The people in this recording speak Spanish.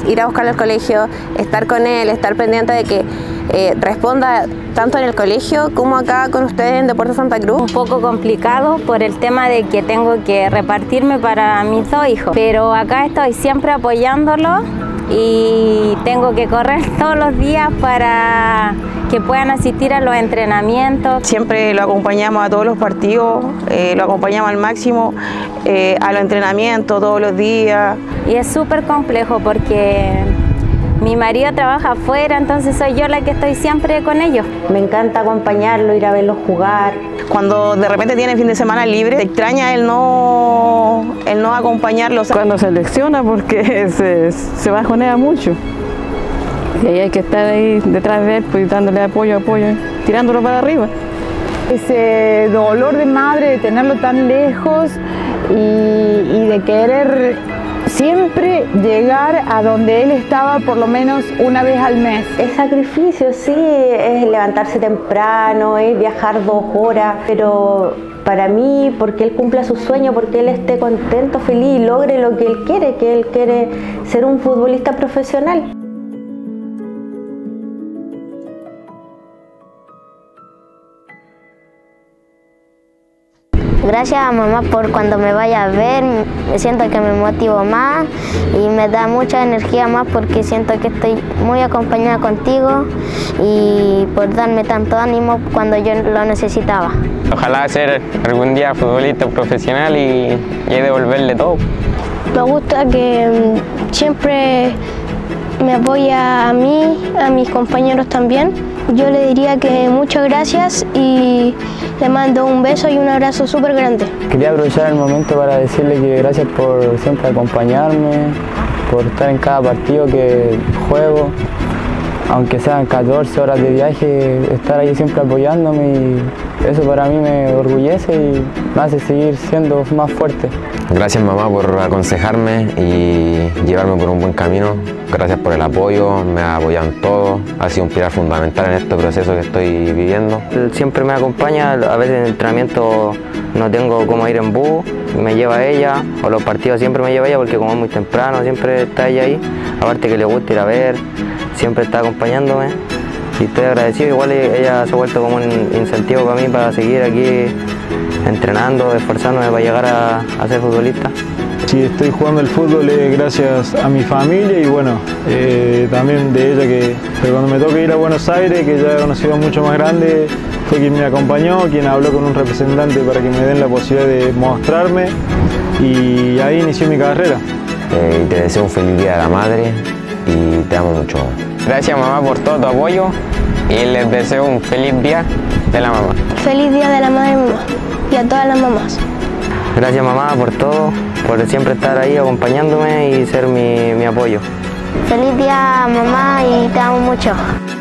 ir a buscarlo al colegio, estar con él, estar pendiente de que responda tanto en el colegio como acá con ustedes en Deportes Santa Cruz. Un poco complicado por el tema de que tengo que repartirme para mis dos hijos, pero acá estoy siempre apoyándolo y tengo que correr todos los días para que puedan asistir a los entrenamientos. Siempre lo acompañamos a todos los partidos, lo acompañamos al máximo a los entrenamientos todos los días. Y es súper complejo porque mi marido trabaja afuera, entonces soy yo la que estoy siempre con ellos. Me encanta acompañarlo, ir a verlos jugar. Cuando de repente tiene fin de semana libre, te extraña el no acompañarlo. Cuando se lecciona porque se bajonea mucho. Y ahí hay que estar ahí detrás de él, pues, dándole apoyo, tirándolo para arriba. Ese dolor de madre de tenerlo tan lejos y de querer siempre llegar a donde él estaba por lo menos una vez al mes. Es sacrificio, sí, es levantarse temprano, es viajar 2 horas, pero para mí, porque él cumpla su sueño, porque él esté contento, feliz y logre lo que él quiere ser un futbolista profesional. Gracias a mamá por cuando me vaya a ver, me siento que me motivo más y me da mucha energía más porque siento que estoy muy acompañada contigo y por darme tanto ánimo cuando yo lo necesitaba. Ojalá ser algún día futbolista profesional y devolverle todo. Me gusta que siempre me apoya a mí, a mis compañeros también. Yo le diría que muchas gracias y le mando un beso y un abrazo súper grande. Quería aprovechar el momento para decirle que gracias por siempre acompañarme, por estar en cada partido que juego, aunque sean 14 horas de viaje, estar ahí siempre apoyándome y eso para mí me orgullece y me hace seguir siendo más fuerte. Gracias mamá por aconsejarme y llevarme por un buen camino. Gracias por el apoyo, me ha apoyado en todo, ha sido un pilar fundamental en este proceso que estoy viviendo. Siempre me acompaña, a veces en el entrenamiento no tengo cómo ir en bus, me lleva ella, o los partidos siempre me lleva ella porque como es muy temprano, siempre está ella ahí, aparte que le gusta ir a ver, siempre está acompañándome y estoy agradecido, igual ella se ha vuelto como un incentivo para mí para seguir aquí entrenando, esforzándome para llegar a ser futbolista. Si estoy jugando el fútbol es gracias a mi familia y bueno, también de ella pero cuando me toque ir a Buenos Aires, que ya es una ciudad mucho más grande, fue quien me acompañó, quien habló con un representante para que me den la posibilidad de mostrarme y ahí inició mi carrera. Y te deseo un feliz día de la madre y te amo mucho. Gracias mamá por todo tu apoyo y les deseo un feliz día de la mamá. Feliz día de la madre mamá y a todas las mamás. Gracias mamá por todo, por siempre estar ahí acompañándome y ser mi apoyo. Feliz día mamá y te amo mucho.